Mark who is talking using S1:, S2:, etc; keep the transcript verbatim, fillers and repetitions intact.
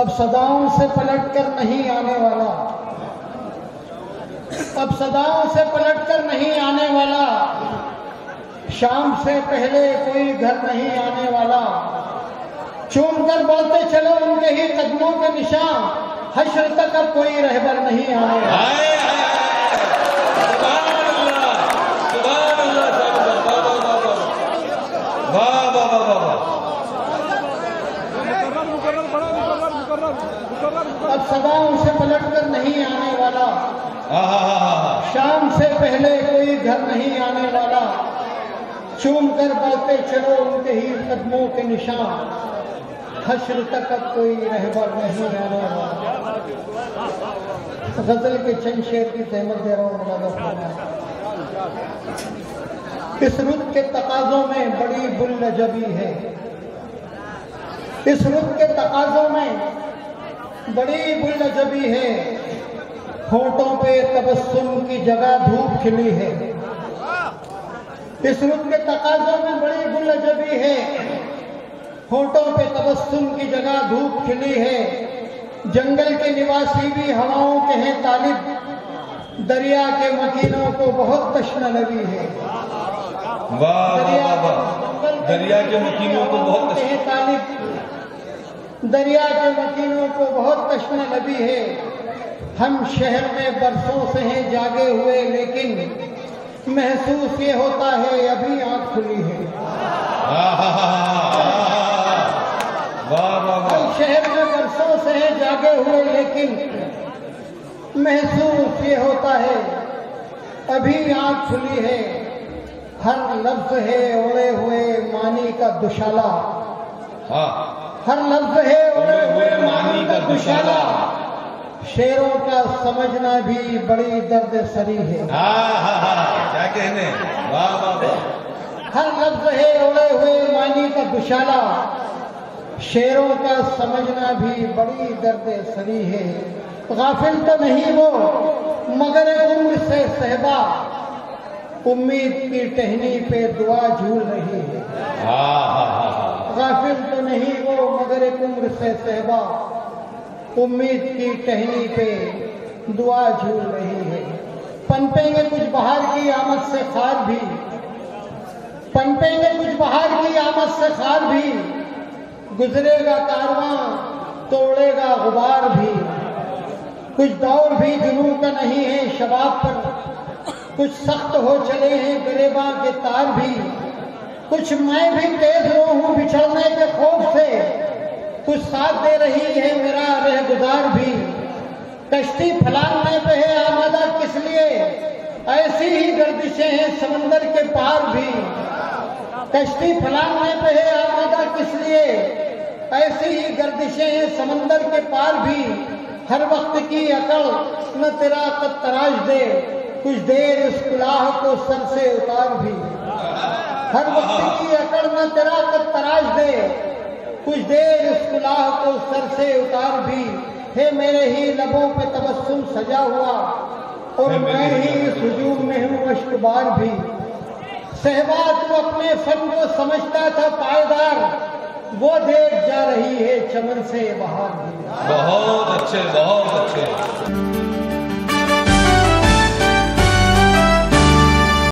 S1: अब सदाओं से पलटकर नहीं आने वाला, अब सदाओं से पलटकर नहीं आने वाला, शाम से पहले कोई घर नहीं आने वाला। चूम कर बढ़ते चलो उनके ही कदमों के निशान, हश्र तक अब कोई रहबर नहीं आने वाला। अब सदाओं से पलटकर नहीं आने वाला, शाम से पहले कोई घर नहीं आने वाला। चूम कर बढ़ते चलो उनके ही कदमों के निशान, हश्र तक अब कोई रहबर नहीं आने वाला। गजल के चंद शेर की तहमत दे रहा हूँ। इस रुत के तकाजों में बड़ी बुल्लजबी है, इस रुत के तकाजों में बड़ी बुल्लजबी है। होंठों पे तबस्सुम की जगह धूप खिली है, इस रुत के तकाजों में बड़ी बुल्लजबी है। होंठों पे तबस्सुम की जगह धूप खिली है। जंगल के निवासी भी हवाओं के हैं तालिब, दरिया के मकीनों को बहुत तश्ना लगी है।
S2: वाह वाह, दरिया के मकीनों को बहुत
S1: हैं तालिब, दरिया के मकीनों को बहुत तश्ना लगी है। हम शहर में बरसों से हैं जागे हुए, लेकिन महसूस ये होता है अभी आंख खुली है। हम शहर में बरसों से हैं जागे हुए, लेकिन महसूस ये होता है अभी आंख खुली है। हर लफ्ज है ओढ़े हुए मानी का दुशाला, हर लफ्ज है ओढ़े हुए मानी का दुशाला। शेरों का समझना भी बड़ी दर्द सरी है।
S2: क्या कहने, वाह वाह वाह।
S1: हर लफ्ज है ओढ़े हुए मानी का दुशाला, शेरों का समझना भी बड़ी दर्द सरी है। गाफिल तो नहीं वो मगर उम्र से सहबा, उम्मीद की टहनी पे दुआ झूल रही है। गाफिल तो नहीं वो मगर एक उम्र से सहबा, उम्मीद की टहनी पे दुआ झूल रही है। पनपेंगे कुछ बाहर की आमद से खार भी, पनपेंगे कुछ बाहर की आमद से खार भी। गुजरेगा कारवां तोड़ेगा गुबार भी। कुछ दौर भी जुनून का नहीं है शबाब पर, कुछ सख्त हो चले हैं गिरेबां के तार भी। कुछ मैं भी तेज रो हूँ बिछड़ने के खौफ से, कुछ साथ दे रही है मेरा रह गुजार भी। कश्ती फलाने पे है आमादा किस लिए, ऐसी ही गर्दिशें हैं समंदर के पार भी। कश्ती फलाने पे है आमादा किस लिए, ऐसी ही गर्दिशें हैं समंदर के पार भी। हर वक्त की अकड़ न तेरा कद तराश दे, कुछ देर इस कुलाह को सर से उतार भी। हर वक्त की अकड़ न तेरा कद तराश दे, कुछ देर इस कुलाह को सर से उतार भी। है मेरे ही लबों पे तबस्सुम सजा हुआ, और मैं ही इस हुजूम में हूँ अश्कबार भी। सहबा तू अपने फन को समझता था पायदार, वो देख जा रही है चमन से बाहर भी।
S2: बहुत अच्छे, बहुत अच्छे।